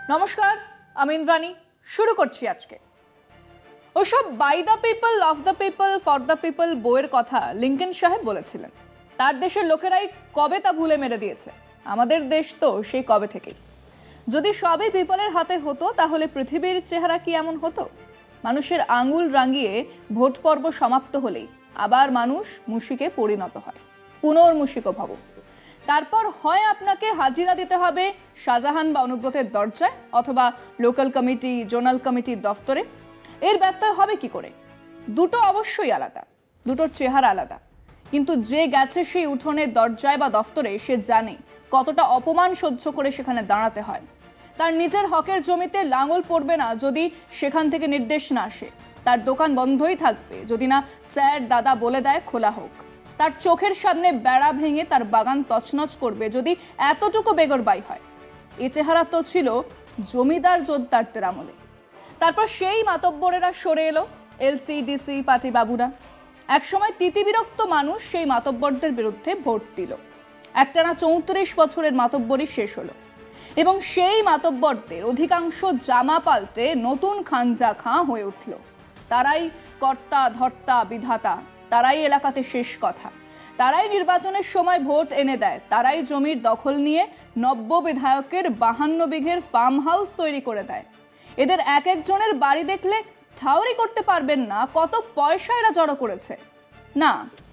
নমস্কার, আমি ইন্দ্রাণী। শুরু করছি আজকে। ওসব by the people, of the people, for the people বইয়ের কথা লিঙ্কন সাহেব বলেছিলেন। তার দেশের লোকেরাই কবে তা ভুলে মেরে দিয়েছে। আমাদের দেশ তো সেই কবে থেকেই। যদি সবই পিপলের হাতে হতো তাহলে পৃথিবীর চেহারা কি এমন হতো? মানুষের আঙুল রাঙিয়ে ভোট পর্ব সমাপ্ত হলেই আবার মানুষ মুশিকে পরিণত হয়, পুনর্মুশিক ভব। তারপর হয় আপনাকে হাজিরা দিতে হবে শাহজাহান বা অনুব্রতের দরজায়, অথবা লোকাল কমিটি, জোনাল কমিটির দফতরে। এর ব্যত্যয় হবে কি করে? দুটো অবশ্যই আলাদা, দুটোর চেহারা আলাদা। কিন্তু যে গেছে সেই উঠোনের দরজায় বা দফতরে, সে জানে কতটা অপমান সহ্য করে সেখানে দাঁড়াতে হয়। তার নিজের হকের জমিতে লাঙল পড়বে না যদি সেখান থেকে নির্দেশ না আসে। তার দোকান বন্ধই থাকবে যদি না স্যার দাদা বলে দেয় খোলা হোক। তার চোখের সামনে বেড়া ভেঙে তার বাগান তছনছ করবে যদি এতটুকু বেগরবাই হয়। এ চেহারা তো ছিল জমিদার জোরদারদের আমলে। তারপর সেই মাতব্বরেরা সরে এলো, এলসি ডিসি পার্টি বাবুরা। একসময় তিতিবিরক্ত মানুষ সেই মাতব্বরদের বিরুদ্ধে ভোট দিল। একটানা 34 বছরের মাতব্বরই শেষ হলো, এবং সেই মাতব্বরদের অধিকাংশ জামা পাল্টে নতুন খানজা খাঁ হয়ে উঠল। তারাই কর্তা ধর্তা বিধাতা, তারাই এলাকাতে শেষ কথা, তারাই নির্বাচনের সময় ভোট এনে দেয়, তারাই জমির দখল নিয়ে নব্য বিধায়কের 52 বিঘের ফার্ম হাউস তৈরি করে দেয়। এদের এক একজনের বাড়ি দেখলে ঠাউরি করতে পারবেন না কত পয়সা এরা জড়ো করেছে। না,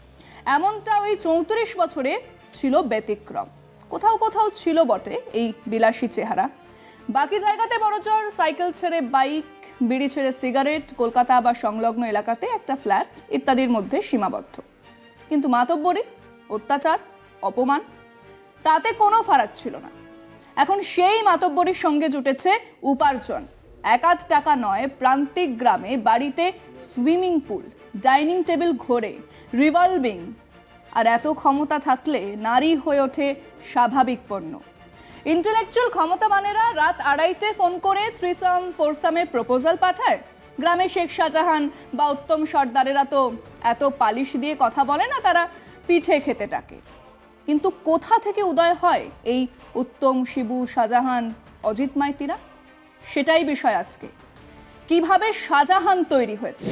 এমনটা ওই 34 বছরে ছিল ব্যতিক্রম। কোথাও কোথাও ছিল বটে এই বিলাসী চেহারা। বাকি জায়গাতে বড়জোর সাইকেল ছেড়ে বাইক, বিড়ি ছেড়ে সিগারেট, কলকাতা বা সংলগ্ন এলাকাতে একটা ফ্ল্যাট ইত্যাদির মধ্যে সীমাবদ্ধ। কিন্তু মাতব্বরি, অত্যাচার, অপমান, তাতে কোনো ফারাক ছিল না। এখন সেই মাতব্বরির সঙ্গে জুটেছে উপার্জন। এক আধ টাকা নয়, প্রান্তিক গ্রামে বাড়িতে সুইমিং পুল, ডাইনিং টেবিল ঘোরে, রিভলভিং। আর এত ক্ষমতা থাকলে নারী হয়ে ওঠে স্বাভাবিক পণ্য। ইন্টেলেকচুয়াল ক্ষমতাবানেরা রাত 2:30 ফোন করে থ্রিসাম ফোরসামের প্রপোজাল পাঠায়। গ্রামে শেখ শাহজাহান বা উত্তম সর্দারেরা তো এত পালিশ দিয়ে কথা বলে না, তারা পিঠে খেতে ডাকে। কিন্তু কোথা থেকে উদয় হয় এই উত্তম, শিবু, শাহজাহান, অজিত মাইতিরা? সেটাই বিষয় আজকে। কিভাবে শাহজাহান তৈরি হয়েছে?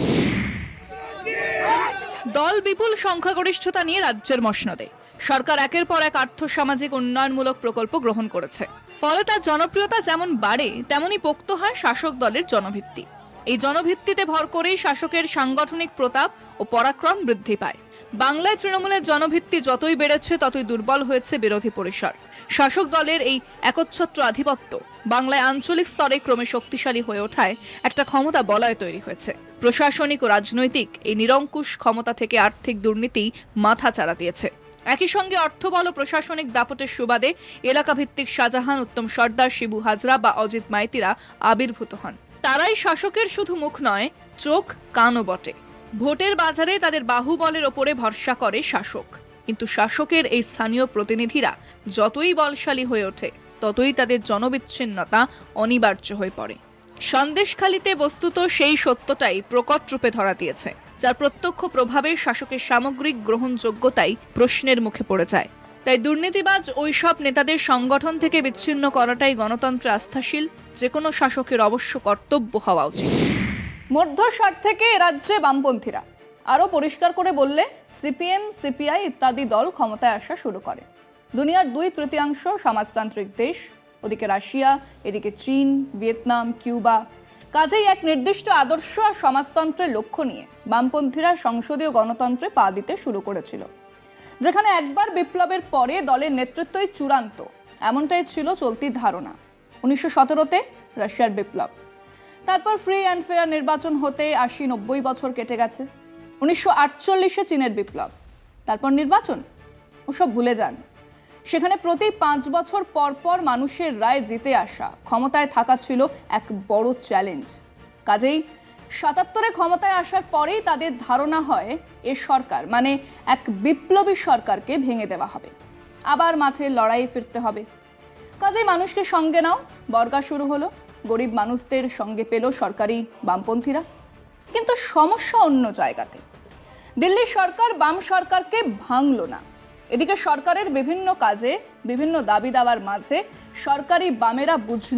দল বিপুল সংখ্যাগরিষ্ঠতা নিয়ে রাজ্যের মসনদে সরকার একের পর এক আর্থসামাজিক উন্নয়নমূলক প্রকল্প গ্রহণ করেছে। ফলে তার জনপ্রিয়তা যেমন বাড়ে, তেমনি পোক্ত হয় শাসক দলের জনভিত্তি। এই জনভিত্তিতে ভর করেই শাসকের সাংগঠনিক প্রতাপ ও পরাক্রম বৃদ্ধি পায়। বাংলায় তৃণমূলের জনভিত্তি যতই বেড়েছে ততই দুর্বল হয়েছে বিরোধী পরিসর। শাসক দলের এই একচ্ছত্র আধিপত্য বাংলায় আঞ্চলিক স্তরে ক্রমে শক্তিশালী হয়ে ওঠায় একটা ক্ষমতা বলয় তৈরি হয়েছে। প্রশাসনিক ও রাজনৈতিক এই নিরঙ্কুশ ক্ষমতা থেকে আর্থিক দুর্নীতি মাথাচাড়া দিয়েছে। একই সঙ্গে অর্থবল ও প্রশাসনিক দাপটের সুবাদে এলাকাভিত্তিক শাহজাহান, উত্তম সর্দার, শিবু হাজরা বা অজিত মাইতিরা আবির্ভূত হন। তারাই শাসকের শুধু মুখ নয়, চোখ কানও বটে। ভোটের বাজারে তাদের বাহুবলের ওপরে ভরসা করে শাসক। কিন্তু শাসকের এই স্থানীয় প্রতিনিধিরা যতই বলশালী হয়ে ওঠে, ততই তাদের জনবিচ্ছিন্নতা অনিবার্য হয়ে পড়ে। সন্দেশখালিতে বস্তুত সেই সত্যটাই প্রকট রূপে ধরা দিয়েছে, যার প্রত্যক্ষ প্রভাবে শাসকের সামগ্রিক গ্রহণযোগ্যতাই প্রশ্নের মুখে পড়ে যায়। তাই দুর্নীতিবাজ ওইসব নেতাদের সংগঠন থেকে বিচ্ছিন্ন করাটাই গণতন্ত্রে আস্থাশীল যে কোনো শাসকের অবশ্য কর্তব্য হওয়া উচিত। মধ্যস্বার থেকে রাজ্যে বামপন্থীরা, আরও পরিষ্কার করে বললে সিপিএম, সিপিআই ইত্যাদি দল ক্ষমতায় আসা শুরু করে। দুনিয়ার 2/3 সমাজতান্ত্রিক দেশ, ওদিকে রাশিয়া, এদিকে চীন, ভিয়েতনাম, কিউবা। কাজেই এক নির্দিষ্ট আদর্শ আর সমাজতন্ত্রের লক্ষ্য নিয়ে বামপন্থীরা সংসদীয় গণতন্ত্রে পা দিতে শুরু করেছিল, যেখানে একবার বিপ্লবের পরে দলের নেতৃত্বই চূড়ান্ত, এমনটাই ছিল চলতি ধারণা। 1917-তে রাশিয়ার বিপ্লব, তারপর ফ্রি অ্যান্ড ফেয়ার নির্বাচন হতে 80-90 বছর কেটে গেছে। 1948-এ চীনের বিপ্লব, তারপর নির্বাচন, ওসব ভুলে যান। সেখানে প্রতি 5 বছর পর পর মানুষের রায় জিতে আসা, ক্ষমতায় থাকা ছিল এক বড় চ্যালেঞ্জ। কাজেই 77-এ ক্ষমতায় আসার পরেই তাদের ধারণা হয় এ সরকার মানে এক বিপ্লবী সরকারকে ভেঙে দেওয়া হবে, আবার মাঠে লড়াই ফিরতে হবে। কাজেই মানুষকে সঙ্গে নাও বর্গা শুরু হলো। গরিব মানুষদের সঙ্গে পেল সরকারি বামপন্থীরা। কিন্তু সমস্যা অন্য জায়গাতে। দিল্লির সরকার বাম সরকারকে ভাঙল না, এদিকে সরকারের বিভিন্ন কাজে বিভিন্ন দাবি দাওয়ার মাঝে সরকারি বামেরা বুঝলো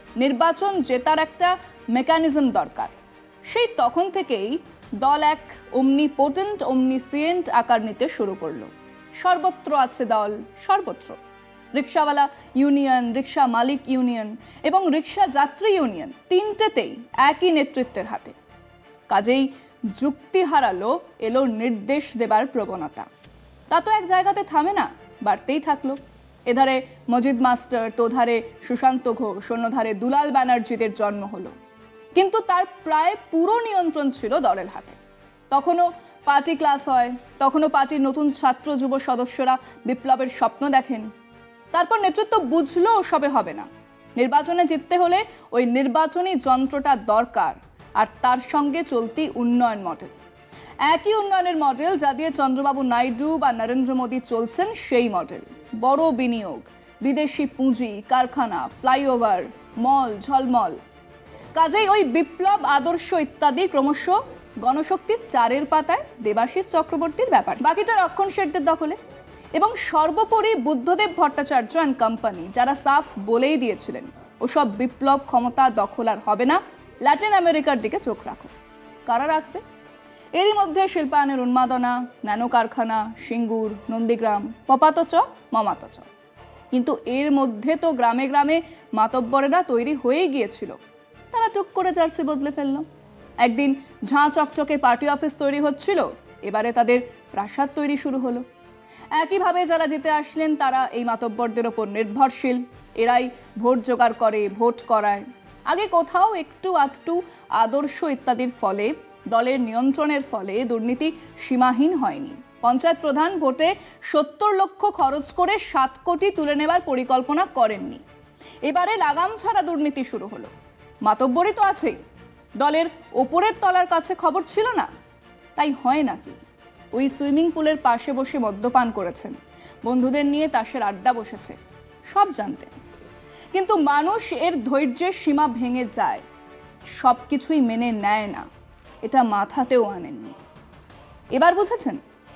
নির্বাচন জেতার একটা মেকানিজম দরকার। সেই তখন থেকেই দল এক অমনিপোটেন্ট অমনিসিয়েন্ট আকার নিতে শুরু করলো। সর্বত্র আছে দল, সর্বত্র। রিক্সাওয়ালা ইউনিয়ন, রিক্সা মালিক ইউনিয়ন এবং রিক্সা যাত্রী ইউনিয়ন তিনটেতেই একই নেতৃত্বের হাতে। কাজেই যুক্তি হারালো এলো নির্দেশ দেবার প্রবণতা। তা তো এক জায়গাতে থামে না, বাড়তেই থাকলো। এধারে মজিদ মাস্টার, তোধারে সুশান্ত ঘোষ, অন্যধারে দুলাল ব্যানার্জিদের জন্ম হলো। কিন্তু তার প্রায় পুরো নিয়ন্ত্রণ ছিল দলের হাতে। তখনও পার্টি ক্লাস হয়, তখনও পার্টির নতুন ছাত্র যুব সদস্যরা বিপ্লবের স্বপ্ন দেখেন। তারপর নেতৃত্ব বুঝলো ওসবে হবে না। নির্বাচনে জিততে হলে ওই নির্বাচনী যন্ত্রটা দরকার, আর তার সঙ্গে চলতি উন্নয়ন মডেল। একই উন্নয়নের মডেল যা দিয়ে চন্দ্রবাবু নাইডু বা নরেন্দ্র মোদী চলছেন, সেই মডেল। বড় বিনিয়োগ, বিদেশি পুঁজি, কারখানা, ফ্লাইওভার, মল, ঝলমল। কাজেই ওই বিপ্লব আদর্শ ইত্যাদি ক্রমশ গণশক্তির চারের পাতায় দেবাশিস চক্রবর্তীর ব্যাপার, বাকিটা রক্ষণ শেঠদের দখলে। এবং সর্বোপরি বুদ্ধদেব ভট্টাচার্য অ্যান্ড কোম্পানি, যারা সাফ বলেই দিয়েছিলেন ওসব বিপ্লব ক্ষমতা দখল আর হবে না, ল্যাটিন আমেরিকার দিকে চোখ রাখো। কারা রাখবে? এরই মধ্যে শিল্পায়নের উন্মাদনা, ন্যানো কারখানা, সিঙ্গুর, নন্দীগ্রাম, পপাতচ, মমাতচ। কিন্তু এর মধ্যে তো গ্রামে গ্রামে মাতব্বরেরা তৈরি হয়েই গিয়েছিল। তারা টুক করে জার্সি বদলে ফেলল। একদিন ঝাঁ চকচকে পার্টি অফিস তৈরি হচ্ছিল, এবারে তাদের প্রাসাদ তৈরি শুরু হলো। একইভাবে যারা জিতে আসলেন তারা এই মাতব্বরদের ওপর নির্ভরশীল। এরাই ভোট জোগাড় করে, ভোট করায়। আগে কোথাও একটু আধটু আদর্শ ইত্যাদির ফলে, দলের নিয়ন্ত্রণের ফলে দুর্নীতি সীমাহীন হয়নি। পঞ্চায়েত প্রধান ভোটে 70 লক্ষ খরচ করে 7 কোটি তুলে নেবার পরিকল্পনা করেননি। এবারে লাগাম ছাড়া দুর্নীতি শুরু হলো। মাতব্বরই তো আছেই, দলের ওপরের তলার কাছে খবর ছিল না। তাই হয় নাকি ওই সুইমিং পুলের পাশে বসে মদ্যপান করেছেন, বন্ধুদের নিয়ে তাসের আড্ডা বসেছে, সব জানতেন। কিন্তু মানুষ এর ধৈর্যের সীমা ভেঙে যায়, সব কিছুই মেনে নেয় না, এটা মাথাতেও আনেননি। এবার বুঝেছেন?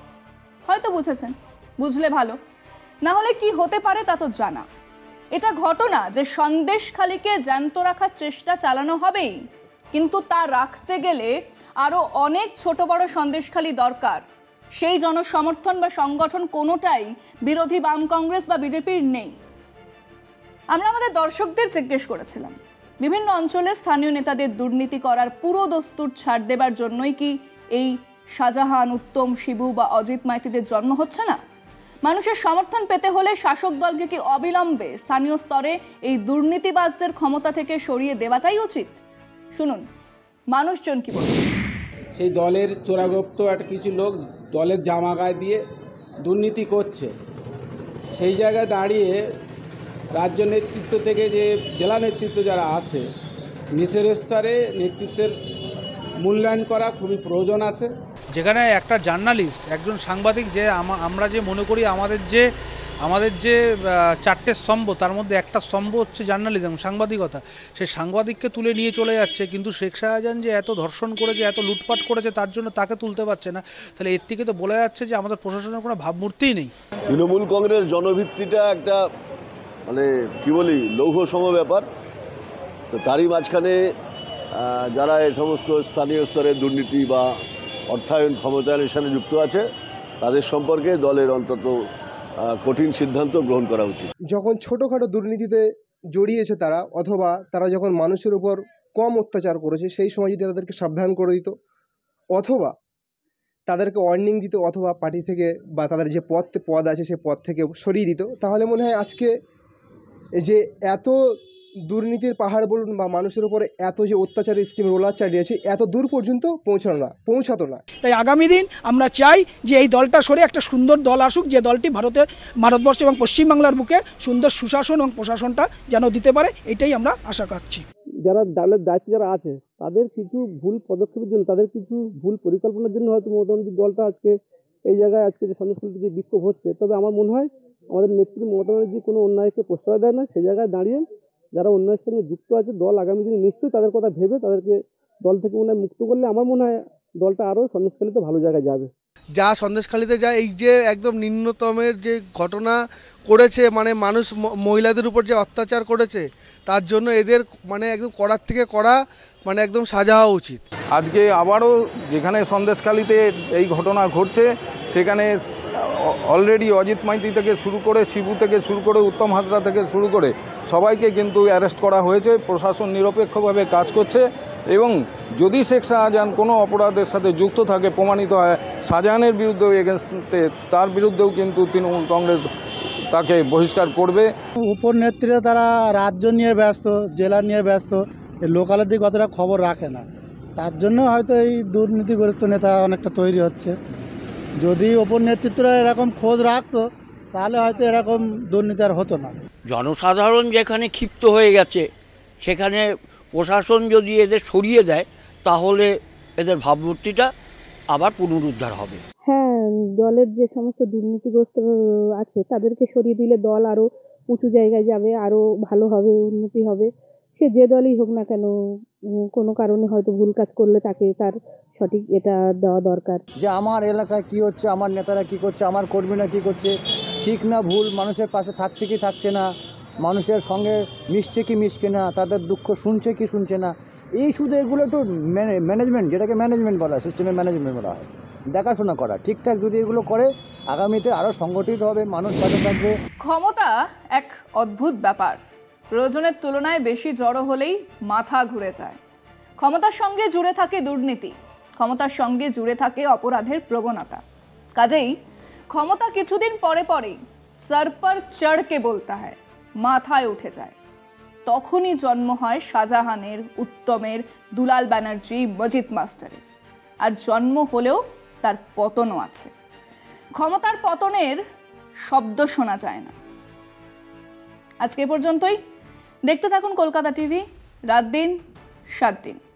হয়তো বুঝেছেন, বুঝলে ভালো। না হলে কি হতে পারে তা তো জানা। এটা ঘটনা যে সন্দেশখালীকে জ্যান্ত রাখার চেষ্টা চালানো হবেই, কিন্তু তা রাখতে গেলে আরও অনেক ছোট বড় সন্দেশখালী দরকার। সেই জনসমর্থন বা সংগঠন কোনোটাই বিরোধী বাম কংগ্রেস বা বিজেপির নেই। আমরা আমাদের দর্শকদের জিজ্ঞেস করেছিলাম, বিভিন্ন অঞ্চলে স্থানীয় নেতাদের দুর্নীতি করার পুরো দস্তুর ছাড় দেবার জন্যই কি এই শাহজাহান, উত্তম, শিবু বা অজিত মাইতিদের জন্ম হচ্ছে না? মানুষের সমর্থন পেতে হলে শাসক দলকে কি অবিলম্বে স্থানীয় স্তরে এই দুর্নীতিবাজদের ক্ষমতা থেকে সরিয়ে দেওয়াটাই উচিত? শুনুন মানুষজন কি বলছে। সেই দলের চোরাগপ্ত একটা কিছু লোক দলের জামা গায়ে দিয়ে দুর্নীতি করছে। সেই জায়গায় দাঁড়িয়ে রাজ্য নেতৃত্ব থেকে যে জেলা নেতৃত্ব যারা আছে, নিচের স্তরে নেতৃত্বের মূল্যায়ন করা খুবই প্রয়োজন আছে। যেখানে একটা জার্নালিস্ট, একজন সাংবাদিক, যে আমরা যে মনে করি আমাদের যে 4টে স্তম্ভ, তার মধ্যে একটা স্তম্ভ হচ্ছে জার্নালিজম, সাংবাদিকতা, সেই সাংবাদিককে তুলে নিয়ে চলে যাচ্ছে। কিন্তু শেখ শাহজাহান যে এত ধর্ষণ করেছে, এত লুটপাট করেছে, তার জন্য তাকে তুলতে পারছে না। তাহলে এর থেকে তো বোঝা যাচ্ছে যে আমাদের প্রশাসনের কোনো ভাবমূর্তিই নেই। তৃণমূল কংগ্রেস জনভিত্তিটা একটা মানে কি বলি লৌহ সম ব্যাপার। তো তারই মাঝখানে যারা এই সমস্ত স্থানীয় স্তরে দুর্নীতি বা অর্থায়ন ক্ষমতায়নের সাথে যুক্ত আছে, তাদের সম্পর্কে দলের অন্তত কঠিন সিদ্ধান্ত গ্রহণ করা উচিত। যখন ছোটোখাটো দুর্নীতিতে জড়িয়েছে তারা, অথবা তারা যখন মানুষের উপর কম অত্যাচার করেছে, সেই সময় যদি তাদেরকে সাবধান করে দিত, অথবা তাদেরকে ওয়ার্নিং দিত, অথবা পার্টি থেকে বা তাদের যে পদ আছে সে পদ থেকে সরিয়ে দিত, তাহলে মনে হয় আজকে যে এত দুর্নীতির পাহাড় বলুন বা মানুষের উপরে এত যে অত্যাচারের স্কিম রোলার চালিয়েছে, এত দূর পর্যন্ত পৌঁছাতো না। তাই আগামী দিন আমরা চাই যে এই দলটা সরে একটা সুন্দর দল আসুক, যে দলটি ভারতবর্ষ এবং পশ্চিমবাংলার বুকে সুন্দর সুশাসন এবং প্রশাসনটা যেন দিতে পারে, এটাই আমরা আশা রাখছি। যারা দলের দায়িত্বে যারা আছে, তাদের কিছু ভুল পদক্ষেপের জন্য, তাদের কিছু ভুল পরিকল্পনার জন্য হয়তো মমতা ব্যানার্জির দলটা আজকে এই জায়গায়, আজকে যে সন্দেশখালীতে যে বিক্ষোভ হচ্ছে। তবে আমার মনে হয় আমাদের নেত্রী মমতা ব্যানার্জি কোনো অন্যায়কে প্রশ্রয় দেয় না। সে জায়গায় দাঁড়িয়ে যারা অন্যায়ের সঙ্গে যুক্ত আছে, দল আগামী দিনে নিশ্চয়ই তাদের কথা ভেবে তাদেরকে দল থেকে মনে হয় মুক্ত করলে আমার মনে হয় দলটা আরও সন্দেশখালীতে ভালো জায়গায় যাবে। যা সন্দেশখালিতে যা এই যে একদম নিম্নতমের যে ঘটনা করেছে, মানে মানুষ মহিলাদের উপর যে অত্যাচার করেছে, তার জন্য এদের মানে একদম কড়ার থেকে কড়া মানে একদম সাজা হওয়া উচিত। আজকে আবারও যেখানে সন্দেশখালিতে এই ঘটনা ঘটছে সেখানে অলরেডি অজিত মাইতি থেকে শুরু করে, শিবু থেকে শুরু করে, উত্তম হাজরা থেকে শুরু করে সবাইকে কিন্তু অ্যারেস্ট করা হয়েছে। প্রশাসন নিরপেক্ষভাবে কাজ করছে এবং যদি শেখ শাহজাহান কোনো অপরাধের সাথে যুক্ত থাকে প্রমাণিত হয়, শাহজাহানের বিরুদ্ধেও এগেনস্টে তার বিরুদ্ধেও কিন্তু তৃণমূল কংগ্রেস তাকে বহিষ্কার করবে। উপর নেতৃত্বে তারা রাজ্য নিয়ে ব্যস্ত, জেলা নিয়ে ব্যস্ত, লোকালের দিকে অতটা খবর রাখে না। তার জন্য হয়তো এই দুর্নীতিগ্রস্ত নেতা অনেকটা তৈরি হচ্ছে। যদি উপর নেতৃত্বরা এরকম খোঁজ রাখতো তাহলে হয়তো এরকম দুর্নীতি আর হতো না। জনসাধারণ যেখানে ক্ষিপ্ত হয়ে গেছে সেখানে প্রশাসন যদি এদের সরিয়ে দেয় তাহলে এদের ভাবমূর্তিটা আবার পুনরুদ্ধার হবে। হ্যাঁ, দলের যে সমস্ত দুর্নীতিগ্রস্ত আছে তাদেরকে সরিয়ে দিলে দল আরো উঁচু জায়গায় যাবে, আরো ভালো হবে, উন্নতি হবে। সে যে দলই হোক না কেন, কোনো কারণে হয়তো ভুল কাজ করলে তাকে তার সঠিক এটা দেওয়া দরকার। যে আমার এলাকায় কি হচ্ছে, আমার নেতারা কি করছে, আমার কর্মীরা কি করছে, ঠিক না ভুল, মানুষের পাশে থাকছে কি থাকছে না, মানুষের সঙ্গে মিশছে কি মিশছে না, তাদের দুঃখ শুনছে কি শুনছে না, এই শুধু এগুলো একটু ম্যানেজমেন্ট, যেটাকে ম্যানেজমেন্ট বলা হয়, সিস্টেমের ম্যানেজমেন্ট বলা হয়, দেখাশোনা করা ঠিকঠাক যদি এগুলো করে আগামীতে আরও সংগঠিত হবে, মানুষ পাশে থাকবে। ক্ষমতা এক অদ্ভুত ব্যাপার। প্রয়োজনের তুলনায় বেশি জড়ো হলেই মাথা ঘুরে যায়। ক্ষমতার সঙ্গে জুড়ে থাকে দুর্নীতি, ক্ষমতার সঙ্গে জুড়ে থাকে অপরাধের প্রবণতা। কাজেই ক্ষমতা কিছুদিন পরে পরেই সর পর চড়কে বলতা হয়, মাথায় উঠে যায়। তখনই জন্ম হয় শাহজাহানের, উত্তমের, দুলাল ব্যানার্জি, মজিদ মাস্টারের। আর জন্ম হলেও তার পতনও আছে। ক্ষমতার পতনের শব্দ শোনা যায় না। আজকে পর্যন্তই। দেখতে থাকুন কলকাতা টিভি, রাত দিন 7 দিন।